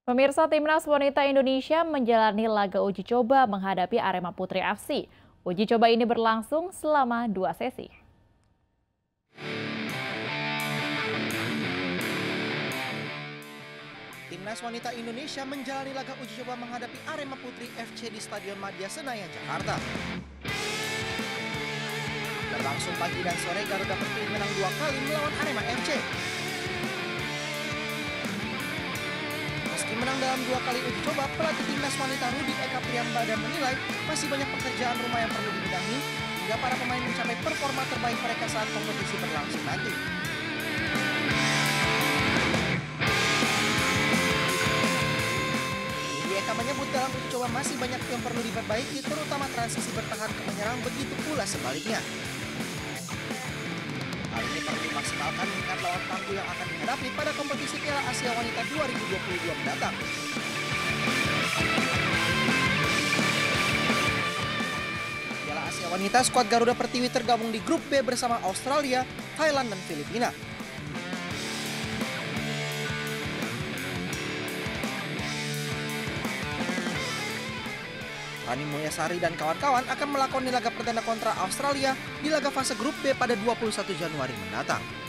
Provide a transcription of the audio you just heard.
Pemirsa Timnas Wanita Indonesia menjalani laga uji coba menghadapi Arema Putri FC. Uji coba ini berlangsung selama 2 sesi. Timnas Wanita Indonesia menjalani laga uji coba menghadapi Arema Putri FC di Stadion Madia Senayan, Jakarta. Berlangsung pagi dan sore, Garuda Pertiwi menang 2 kali melawan Arema FC. Meski menang dalam 2 kali uji coba, pelatih Timnas Wanita Rudi Eka Priambada menilai masih banyak pekerjaan rumah yang perlu dibenahi hingga para pemain mencapai performa terbaik mereka saat kompetisi berlangsung nanti. Rudi Eka menyebut dalam uji coba masih banyak yang perlu diperbaiki, terutama transisi bertahan ke menyerang, begitu pula sebaliknya. Hal ini perlu dimaksimalkan mengingat lawan tangguh yang akan dihadapi pada kompetisi Piala Asia Wanita 2022 mendatang. Piala Asia Wanita, skuad Garuda Pertiwi tergabung di grup B bersama Australia, Thailand, dan Filipina. Rani Mulyasari dan kawan-kawan akan melakoni laga perdana kontra Australia di laga fase grup B pada 21 Januari mendatang.